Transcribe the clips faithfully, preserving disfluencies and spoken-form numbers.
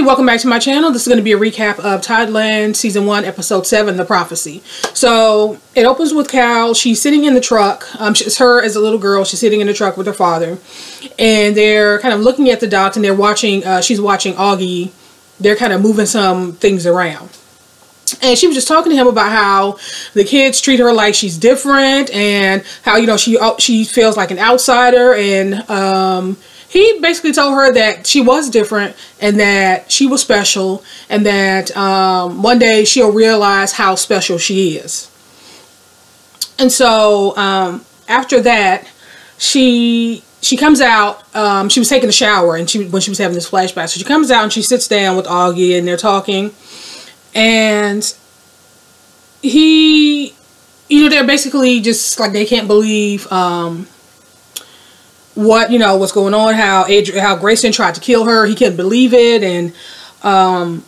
welcome back to my channel. This is going to be a recap of Tideland Season one, Episode seven, The Prophecy. So, it opens with Cal. She's sitting in the truck. Um, it's her as a little girl. She's sitting in the truck with her father. And they're kind of looking at the dots, and they're watching, uh, she's watching Augie. They're kind of moving some things around. And she was just talking to him about how the kids treat her like she's different, and how, you know, she she feels like an outsider, and um, he basically told her that she was different, and that she was special, and that um, one day she'll realize how special she is. And so um, after that, she she comes out. Um, she was taking a shower, and she when she was having this flashback, so she comes out and she sits down with Augie, and they're talking. And he, you know, they're basically just like, they can't believe um, what, you know, what's going on, how Adri how Grayson tried to kill her. He couldn't believe it. And um,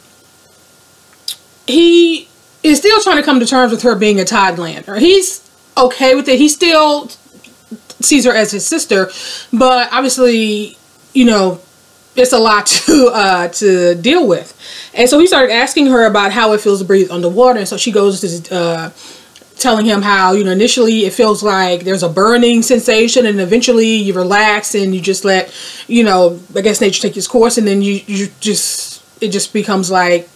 he is still trying to come to terms with her being a Tidelander. He's okay with it. He still sees her as his sister, but obviously, you know, it's a lot to uh, to deal with. And so he started asking her about how it feels to breathe underwater. And so she goes to uh, telling him how, you know, initially it feels like there's a burning sensation, and eventually you relax and you just let, you know, I guess nature take its course, and then you, you just, it just becomes like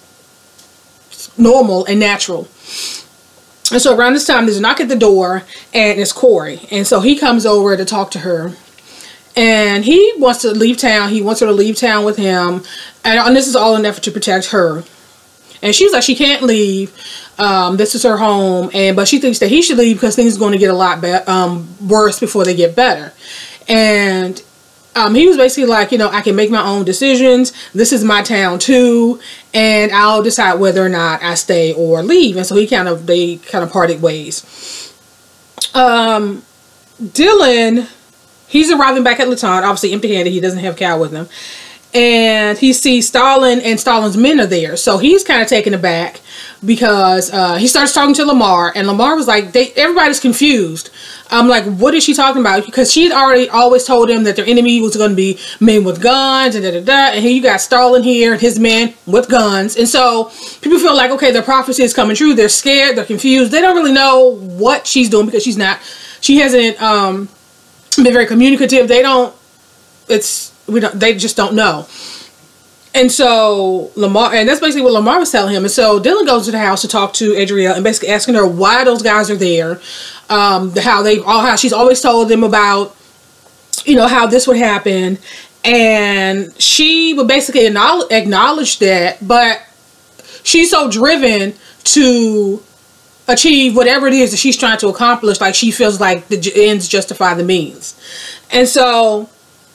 normal and natural. And so around this time, there's a knock at the door, and it's Corey. And so he comes over to talk to her. And he wants to leave town. He wants her to leave town with him. And, and this is all in an effort to protect her. And she's like, she can't leave. Um, this is her home. And But she thinks that he should leave because things are going to get a lot um, worse before they get better. And um, he was basically like, you know, I can make my own decisions. This is my town too. And I'll decide whether or not I stay or leave. And so he kind of, they kind of parted ways. Um, Dylan... He's arriving back at Latan, obviously empty-handed. He doesn't have Cal with him. And he sees Stalin, and Stalin's men are there. So he's kind of taken aback because uh, he starts talking to Lamar. And Lamar was like, they, everybody's confused. I'm like, what is she talking about? Because she had already always told him that their enemy was going to be men with guns and da-da-da. And here you got Stalin here and his men with guns. And so people feel like, okay, the prophecy is coming true. They're scared. They're confused. They don't really know what she's doing because she's not, she hasn't... Um, been very communicative. They don't, it's, we don't, they just don't know. And so Lamar, and that's basically what Lamar was telling him. And so Dylan goes to the house to talk to Adriel and basically asking her why those guys are there. Um, how they all, how she's always told them about, you know, how this would happen. And she would basically acknowledge, acknowledge that, but she's so driven to achieve whatever it is that she's trying to accomplish, like she feels like the ends justify the means. And so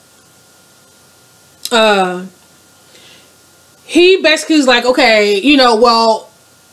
uh he basically is like, okay, you know, well,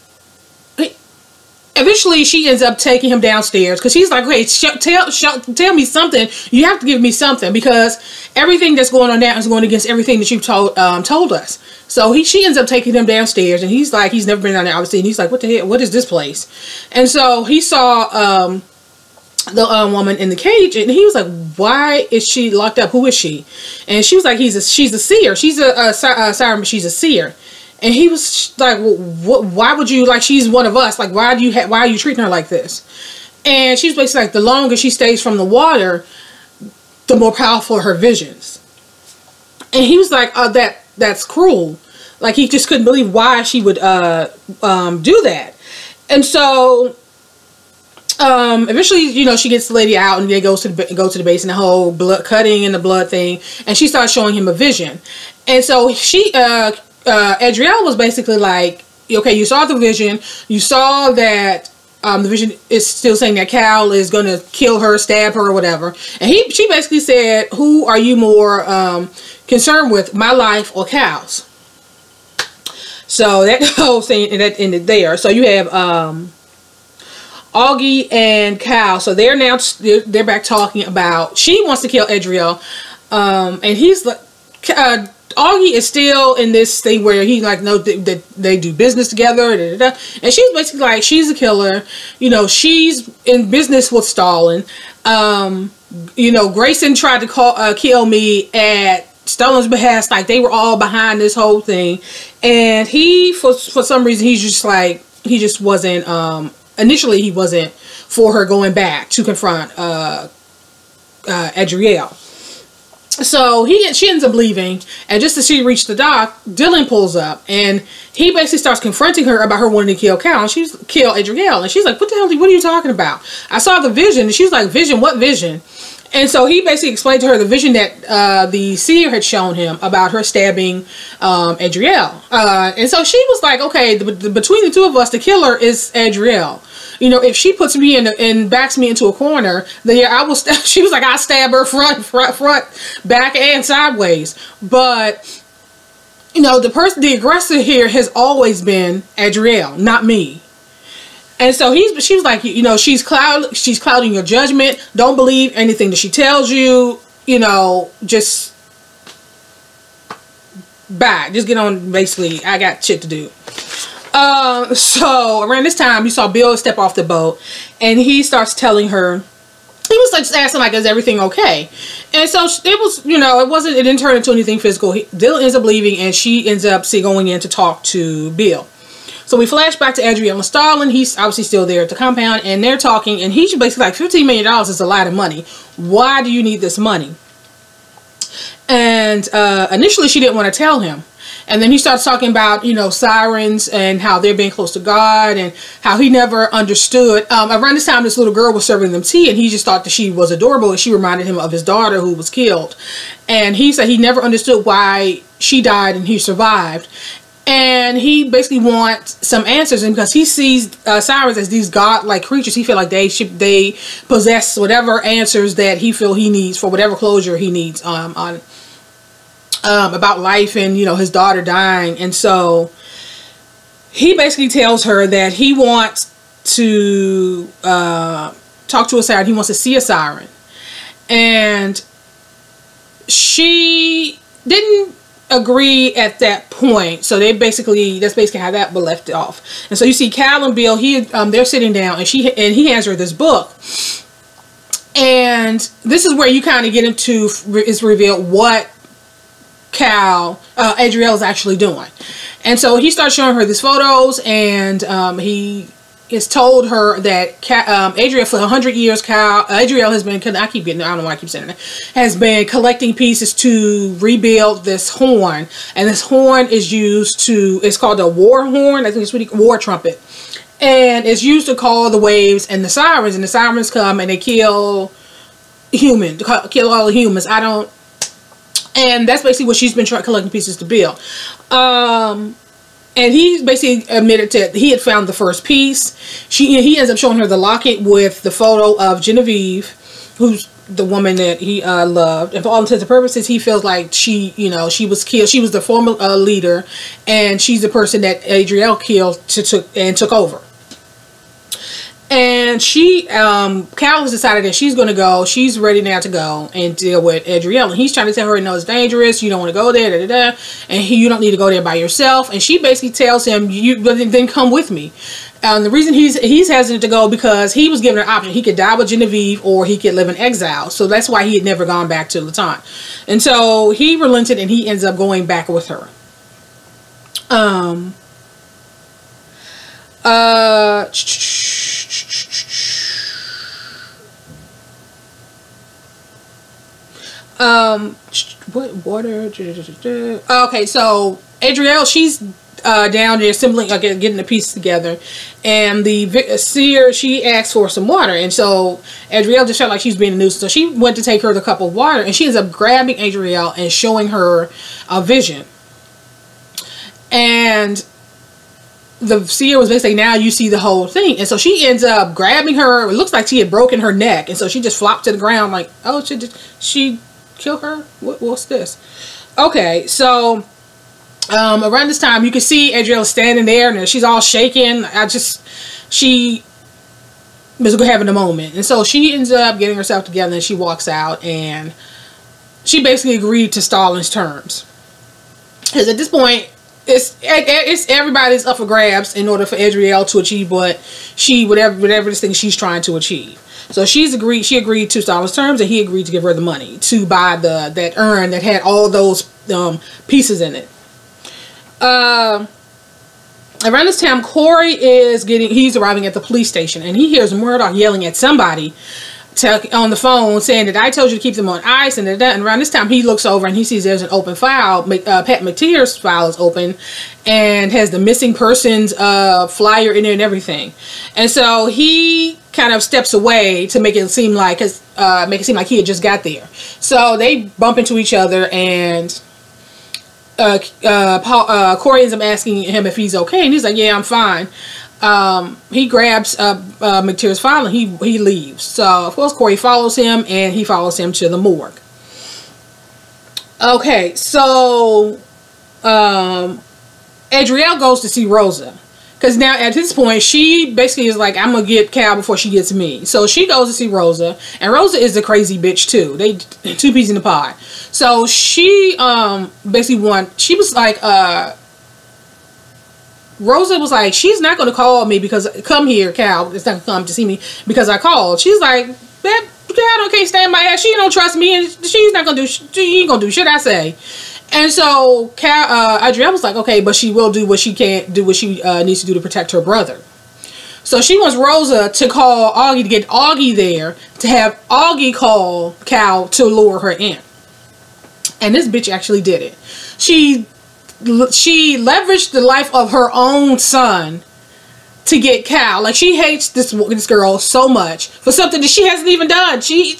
eventually she ends up taking him downstairs because he's like, okay, sh tell sh tell me something. You have to give me something because everything that's going on now is going against everything that you've told um told us. So he, she ends up taking him downstairs, and he's like, he's never been down there, obviously, and he's like, what the hell, what is this place? And so he saw um, the uh, woman in the cage, and he was like, why is she locked up? Who is she? And she was like, he's a, she's a seer. She's a, a, a siren, but she's a seer. And he was like, well, what, why would you, like, she's one of us. Like, why do you, ha why are you treating her like this? And she's basically like, the longer she stays from the water, the more powerful her visions. And he was like, oh, that, that's cruel. Like, he just couldn't believe why she would uh, um, do that. And so, um, eventually, you know, she gets the lady out, and they goes to the, go to the base, and the whole blood cutting and the blood thing. And she starts showing him a vision. And so she, uh, uh, Adriel was basically like, okay, you saw the vision. You saw that um, the vision is still saying that Cal is going to kill her, stab her, or whatever. And he, she basically said, who are you more um, concerned with, my life or Cal's? So that whole thing that ended there. So you have um, Augie and Cal. So they're now they're back talking about she wants to kill Adriel, um, and he's like, uh, Augie is still in this thing where he like no that they, they do business together, da, da, da. And she's basically like, she's a killer. You know, she's in business with Stalin. Um, you know, Grayson tried to call uh, kill me at Stalin's behest, like they were all behind this whole thing. And he, for for some reason, he's just like, he just wasn't, um, initially he wasn't for her going back to confront uh, uh, Adriel. So he she ends up leaving, and just as she reached the dock, Dylan pulls up, and he basically starts confronting her about her wanting to kill Cal, and she's kill Adriel, and she's like, "What the hell? What are you talking about? I saw the vision." And she's like, "Vision? What vision?" And so he basically explained to her the vision that uh, the seer had shown him about her stabbing um, Adriel, uh, and so she was like, "Okay, the, the, between the two of us, the killer is Adriel. You know, if she puts me in the, and backs me into a corner, then yeah, I will." She was like, "I stab her front, front, front, back, and sideways." But you know, the person, the aggressor here has always been Adriel, not me. And so he's, she was like, you know, she's cloud, she's clouding your judgment. Don't believe anything that she tells you. You know, just bye. Just get on. Basically, I got shit to do. Uh, so around this time, you saw Bill step off the boat, and he starts telling her, he was like just asking like, is everything okay? And so it was, you know, it wasn't, it didn't turn into anything physical. He, Dylan ends up leaving, and she ends up see, going in to talk to Bill. So we flash back to Adriel and Stalin. He's obviously still there at the compound, and they're talking, and he's basically like, fifteen million dollars is a lot of money. Why do you need this money? And uh, initially she didn't want to tell him. And then he starts talking about, you know, sirens and how they're being close to God, and how he never understood. Um, around this time, this little girl was serving them tea, and he just thought that she was adorable, and she reminded him of his daughter who was killed. And he said he never understood why she died and he survived. And he basically wants some answers, and because he sees uh, sirens as these god-like creatures, he feel like they should, they possess whatever answers that he feel he needs for whatever closure he needs um, on um, about life and, you know, his daughter dying. And so he basically tells her that he wants to uh, talk to a siren. He wants to see a siren, and she didn't agree at that point. So they basically, that's basically how that was left off. And so you see Cal and Bill, he um they're sitting down, and she and he hands her this book, and this is where you kind of get into, is revealed what Cal uh Adriel is actually doing. And so he starts showing her these photos, and um he has told her that Cal, um, Adriel, for a hundred years, Cal, Adriel has been, I keep getting, I don't know why I keep saying that, has been collecting pieces to rebuild this horn. And this horn is used to, it's called a war horn, I think it's what you, war trumpet. And it's used to call the waves and the sirens, and the sirens come and they kill human, kill all the humans. I don't, and that's basically what she's been trying, collecting pieces to build. Um... And he basically admitted that he had found the first piece. She, he ends up showing her the locket with the photo of Genevieve, who's the woman that he uh, loved. And for all intents and purposes, he feels like she, you know, she was killed. She was the former uh, leader, and she's the person that Adriel killed to took and took over. And she, um, Cal has decided that she's going to go. She's ready now to go and deal with Adriel. And he's trying to tell her, no, it's dangerous. You don't want to go there, da, da, da. And he, you don't need to go there by yourself. And she basically tells him, you then come with me. And the reason he's he's hesitant to go, because he was given an option. He could die with Genevieve, or he could live in exile. So that's why he had never gone back to Latan. And so he relented, and he ends up going back with her. Um. Uh. Um, what water? Okay, so Adriel, she's uh, down there assembling, uh, getting the pieces together, and the seer, she asked for some water, and so Adriel just felt like she's being a nuisance, so she went to take her the cup of water, and she ends up grabbing Adriel and showing her a vision, and the seer was basically, now you see the whole thing. And so she ends up grabbing her. It looks like she had broken her neck, and so she just flopped to the ground like, oh, she did she kill her? What, what's this? Okay, so um, around this time, you can see Adriel standing there, and she's all shaking. I just, she was having a moment. And so she ends up getting herself together, and she walks out, and she basically agreed to Stalin's terms. Because at this point, it's it's everybody's up for grabs in order for Adrielle to achieve what she whatever whatever this thing she's trying to achieve. So she's agreed. She agreed to Staller's terms, and he agreed to give her the money to buy the that urn that had all those um, pieces in it. Uh, around this time, Corey is getting. He's arriving at the police station, and he hears Murdoch yelling at somebody to, on the phone, saying that I told you to keep them on ice, and that. And around this time, he looks over and he sees there's an open file. Uh, Pat McTeer's file is open, and has the missing persons uh, flyer in it and everything. And so he kind of steps away to make it seem like, cause, uh, make it seem like he had just got there. So they bump into each other, and uh, uh, Paul, uh, Corey ends up asking him if he's okay, and he's like, "Yeah, I'm fine." Um, he grabs uh, uh, McTeer's file and he he leaves. So of course Corey follows him, and he follows him to the morgue. Okay, so um, Adrielle goes to see Rosa. Because now at this point, she basically is like, I'm going to get Cal before she gets me. So she goes to see Rosa. And Rosa is the crazy bitch too. They two peas in the pod. So she um, basically want, she was like, uh, Rosa was like, she's not going to call me because, come here, Cal. It's not going to come to see me because I called. She's like, that Cal can't stand my ass. She don't trust me, and she's not going to do, she ain't going to do shit I say. And so Cal, uh, Adrielle was like, okay, but she will do what she can't do, what she uh, needs to do to protect her brother. So she wants Rosa to call Augie, to get Augie there, to have Augie call Cal to lure her in. And this bitch actually did it. She she leveraged the life of her own son to get Cal. Like, she hates this this girl so much for something that she hasn't even done. She,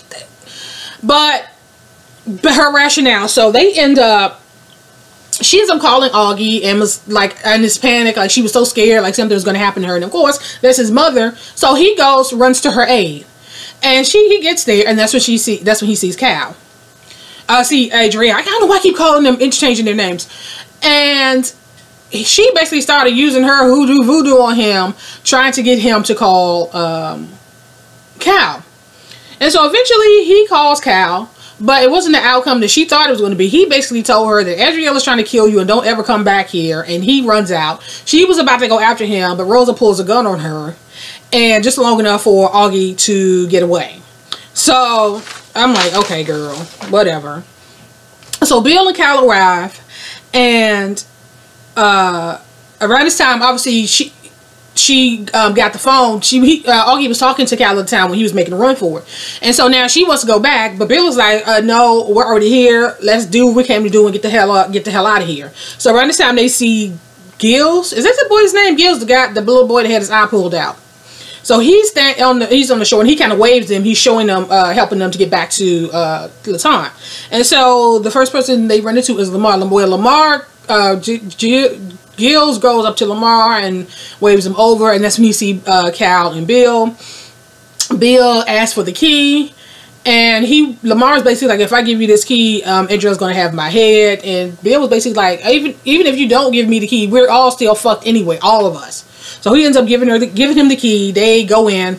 but, but her rationale. So they end up. She ends up calling Augie and was like in this panic, like she was so scared, like something was going to happen to her. And of course, that's his mother. So he goes, runs to her aid, and she he gets there, and that's when she see that's when he sees Cal. Uh, see Adrielle. I don't know why I keep calling them, interchanging their names. And she basically started using her hoodoo voodoo on him, trying to get him to call um, Cal. And so eventually he calls Cal. But it wasn't the outcome that she thought it was going to be. He basically told her that Adrielle is trying to kill you and don't ever come back here. And he runs out. She was about to go after him, but Rosa pulls a gun on her. And just long enough for Augie to get away. So I'm like, okay, girl, whatever. So Bill and Cal arrive. And uh, around this time, obviously, she... She um, got the phone. She he, uh, Augie was talking to Cal at the time when he was making a run for it, and so now she wants to go back. But Bill was like, uh, "No, we're already here. Let's do what we came to do and get the hell out, get the hell out of here." So around this time, they see Gills. Is that the boy's name? Gills, the guy, the little boy that had his eye pulled out. So he's stand on the he's on the shore, and he kind of waves them. He's showing them, uh, helping them to get back to uh, Latan. And so the first person they run into is Lamar. Lamar, Lamar, uh, G G Gills goes up to Lamar and waves him over, and that's when you see uh, Cal and Bill. Bill asks for the key, and he Lamar's basically like, if I give you this key, um, Adrielle's gonna have my head. And Bill was basically like, even even if you don't give me the key, we're all still fucked anyway, all of us. So he ends up giving her the, giving him the key. They go in,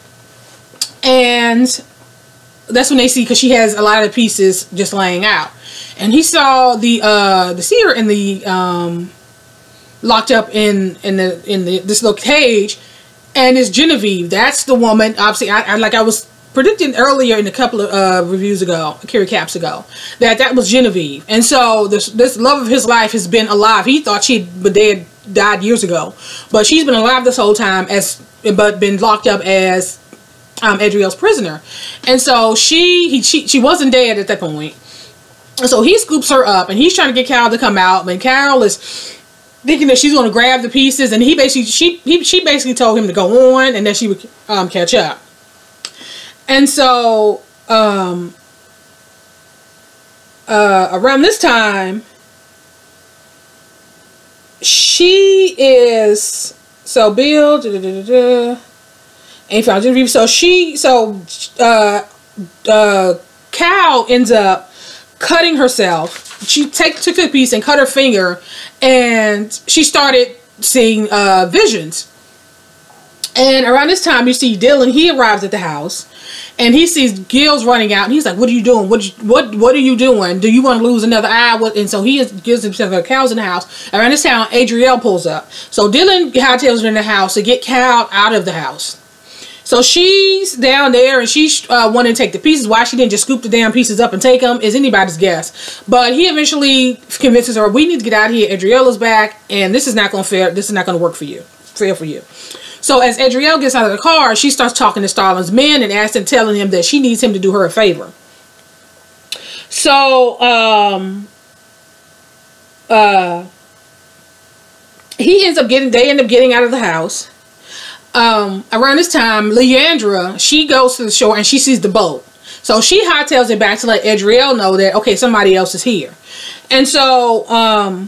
and that's when they see, because she has a lot of pieces just laying out, and he saw the uh, the seer in the um. locked up in in the in the this little cage, and it's Genevieve. That's the woman. Obviously, I, I like I was predicting earlier in a couple of uh, reviews ago, Carrie Caps ago, that that was Genevieve. And so this this love of his life has been alive. He thought she'd been dead, died years ago, but she's been alive this whole time, as but been locked up as um, Adrielle's prisoner. And so she he she she wasn't dead at that point. And so he scoops her up, and he's trying to get Cal to come out, but Cal is thinking that she's going to grab the pieces, and he basically she he, she basically told him to go on, and that she would um, catch up. And so um, uh, around this time, she is so Bill. Da, da, da, da, da, and found Genevieve. So she so uh, uh, Cal ends up cutting herself. She take, took a piece and cut her finger, and she started seeing uh, visions. And around this time, you see Dylan. He arrives at the house, And he sees Gil's running out, and he's like, "What are you doing? What you, what what are you doing? Do you want to lose another eye?" And so he is, gives himself a Cal's in the house. Around this town, Adrielle pulls up. So Dylan hightails her in the house to get Cal out of the house. So she's down there, and she's uh, wanting to take the pieces. Why she didn't just scoop the damn pieces up and take them is anybody's guess. But he eventually convinces her, "We need to get out of here. Adriella's back, and this is not going to fair. This is not going to work for you. Fair for you." So as Adrielle gets out of the car, she starts talking to Stalin's men and asking, telling him that she needs him to do her a favor. So, um, uh, he ends up getting, they end up getting out of the house. Um, around this time, Leandra, she goes to the shore and she sees the boat. So she hightails it back to let Adrielle know that, okay, somebody else is here. And so, um,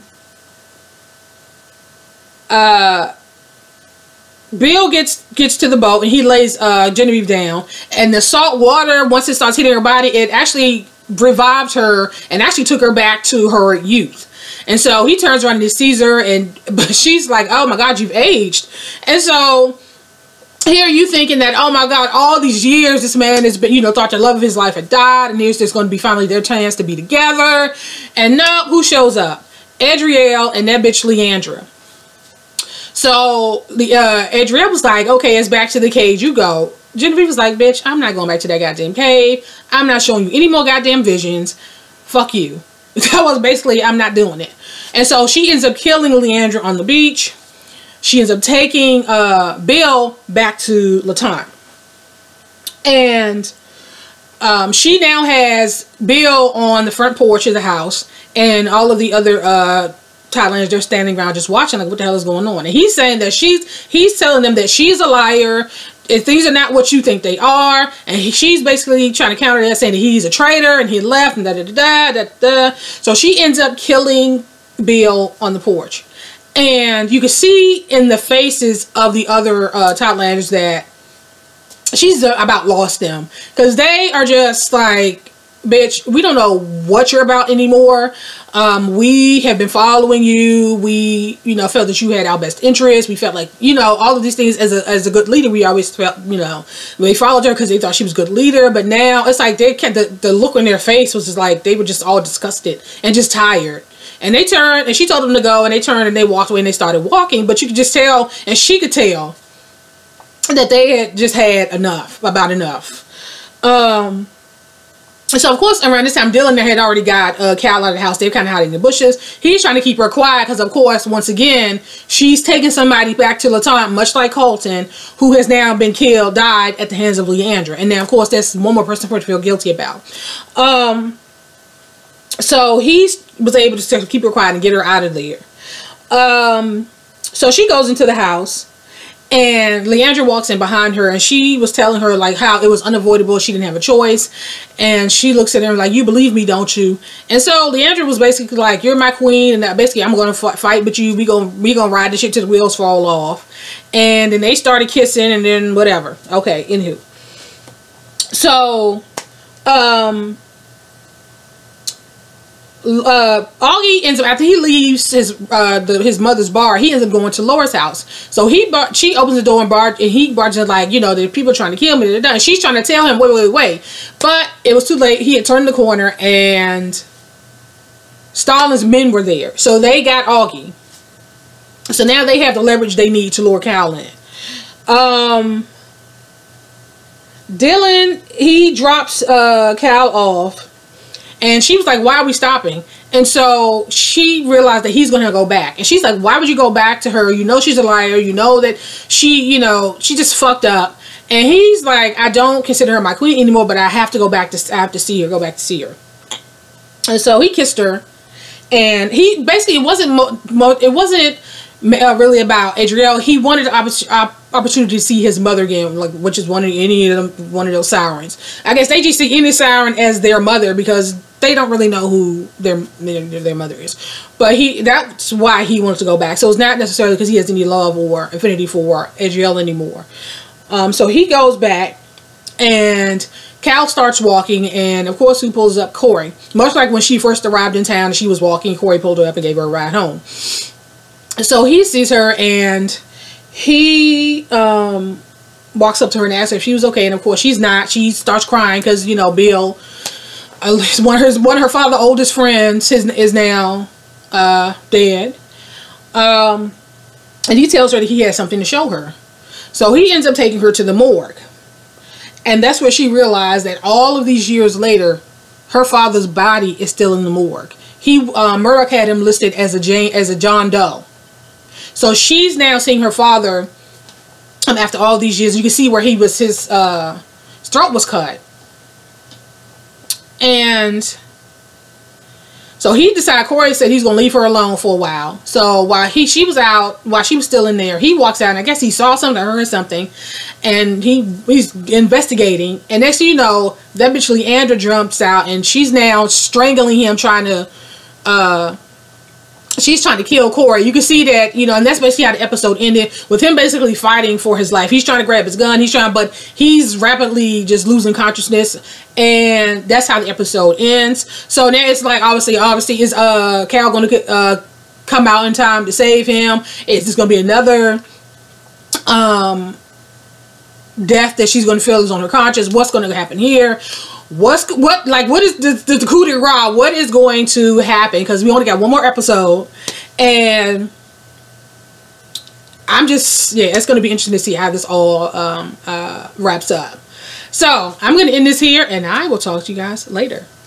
uh, Bill gets gets to the boat and he lays uh, Genevieve down, and the salt water, once it starts hitting her body, it actually revived her and actually took her back to her youth. And so he turns around and he sees her, and but she's like, "Oh my God, you've aged." And so here you thinking that, oh my God, all these years this man has been, you know, thought the love of his life had died, and here's just going to be finally their chance to be together. And no, who shows up? Adrielle and that bitch Leandra. So the uh, Adrielle was like, "Okay, it's back to the cage you go." Genevieve was like, "Bitch, I'm not going back to that goddamn cave. I'm not showing you any more goddamn visions. Fuck you." That was basically, I'm not doing it. And so she ends up killing Leandra on the beach. She ends up taking uh, Bill back to Latanya. And um, she now has Bill on the front porch of the house, and all of the other uh, Thailanders, they're standing around just watching, like, what the hell is going on? And he's saying that she's, he's telling them that she's a liar, and things are not what you think they are. And he, she's basically trying to counter that, saying that he's a traitor and he left and da da da da da. So she ends up killing Bill on the porch. And you can see in the faces of the other uh, Thailanders that she's uh, about lost them. Because they are just like, bitch, we don't know what you're about anymore. Um, we have been following you. We, you know, felt that you had our best interest. We felt like, you know, all of these things as a, as a good leader, we always felt, you know, they followed her because they thought she was a good leader. But now it's like they kept, the, the look on their face was just like, they were just all disgusted and just tired. And they turned, and she told them to go, and they turned and they walked away and they started walking. But you could just tell, and she could tell that they had just had enough, about enough. Um... So, of course, around this time, Dylan had already got uh, Cal out of the house. They're kind of hiding in the bushes. He's trying to keep her quiet because, of course, once again, she's taking somebody back to Latanya, much like Colton, who has now been killed, died at the hands of Leandra. And now, of course, that's one more person for her to feel guilty about. Um, so, he was able to keep her quiet and get her out of there. Um, so, she goes into the house. And Leandra walks in behind her, and she was telling her, like, how it was unavoidable. She didn't have a choice. And she looks at her like, "You believe me, don't you?" And so Leandra was basically like, "You're my queen, and basically I'm going to fight with you. We gonna, we gonna ride this shit till the wheels fall off." And then they started kissing, and then whatever. Okay, anywho. So, um... Uh, Augie ends up, after he leaves his uh the, his mother's bar, he ends up going to Laura's house. So he bar she opens the door and bar and he barges like, you know, the people trying to kill me. And she's trying to tell him, wait, wait, wait. But it was too late. He had turned the corner and Stalin's men were there. So they got Augie. So now they have the leverage they need to lure Cal in. Um, Dylan, he drops uh Cal off. And she was like, "Why are we stopping?" And so she realized that he's going to go back. And she's like, "Why would you go back to her? You know she's a liar. You know that she, you know, she just fucked up." And he's like, "I don't consider her my queen anymore, but I have to go back to, I have to see her, go back to see her." And so he kissed her. And he, basically, it wasn't, mo mo it wasn't uh, really about Adrielle. He wanted the opportunity. opportunity to see his mother again, like, which is one of any of them, one of those sirens. I guess they just see any siren as their mother because they don't really know who their their, their mother is. But he, that's why he wants to go back. So it's not necessarily because he has any love or affinity for Adrielle anymore. Um, so he goes back, and Cal starts walking, and of course, who pulls up? Corey. Much like when she first arrived in town and she was walking, Corey pulled her up and gave her a ride home. So he sees her, and he um walks up to her and asks her if she was okay, and of course she's not. She starts crying because, you know, Bill, uh, one of her one of her father's oldest friends is, is now uh, dead. Um, and he tells her that he has something to show her. So he ends up taking her to the morgue. And that's where she realized that all of these years later, her father's body is still in the morgue. He uh, Murdoch had him listed as a Jane, as a John Doe. So she's now seeing her father um, after all these years. You can see where he was, his, uh, his throat was cut. And so he decided, Corey said he's going to leave her alone for a while. So while he she was out, while she was still in there, he walks out, and I guess he saw something, heard something, and he he's investigating. And next thing you know, that bitch Leandra jumps out, and she's now strangling him, trying to, uh, she's trying to kill Corey. You can see that, you know, and that's basically how the episode ended, with him basically fighting for his life. He's trying to grab his gun, he's trying, but he's rapidly just losing consciousness, and that's how the episode ends. So now it's like, obviously, obviously, is uh Cal going to uh come out in time to save him? Is this going to be another um death that she's going to feel is on her conscience? What's going to happen here? What's what like what is the, the, the coup de grace? What is going to happen? Because we only got one more episode, and I'm just, yeah, it's going to be interesting to see how this all um, uh, wraps up. So I'm going to end this here, and I will talk to you guys later.